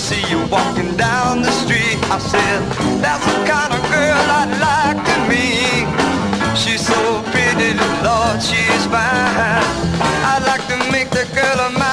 see you walking down the street. I said, that's the kind of girl I'd like to meet. She's so pretty, Lord, she's fine. I'd like to make the girl of mine.